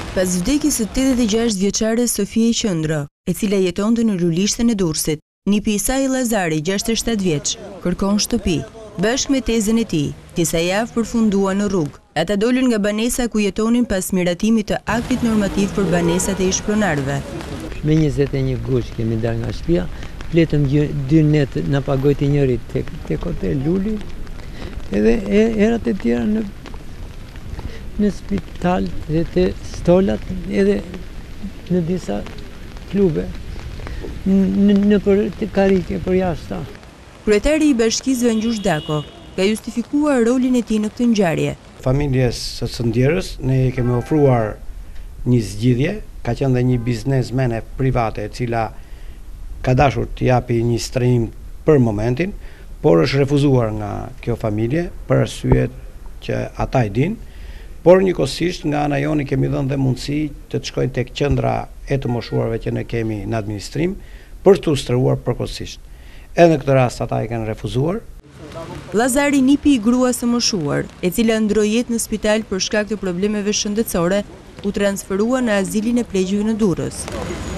Pas vdekjes së 86 vjeçare Sofie Qëndro, e cila jetonte në Lulishtën e Durrësit, nipi i saj Llazari, 67 vjeç, kërkon shtëpi. Bashkë me tezën e tij, disa javë përfunduan në rrugë. Ata dolën nga banesa ku jetonin pas miratimit të aktit normativ për banesat e ish-pronarëve. Me 21 gusht kemi dalë nga shtëpia, fletëm 2 net na pagojti njëri tek hotel Luli, edhe erat e tjera në spital dhe të stolat edhe në disa klube në për karike për jashta. Kryetari i bashkisë Vangjush Dako ka justifikuar rolin e tij në këtë ngjarje. Familjes së Cëndjerës ne kemi ofruar një zgjidhje, ka qenë dhe një biznesmene private e cila ka dashur të japi një strehim për momentin, por është refuzuar nga kjo familje për arsyet që ata e dinë. Por njëkohësisht nga ana joni kemi dhënë dhe mundësi të shkojnë tek qendra e të moshuarve që ne kemi në administrim për të ushtruar përkohësisht. Edhe në këtë rast ata e kanë refuzuar. Llazari, nipi i gruas së moshuar, e cila ndroi jetë në spital për shkak të problemeve shëndetësore, u transferua në azilin e pleqjeve në Durrës.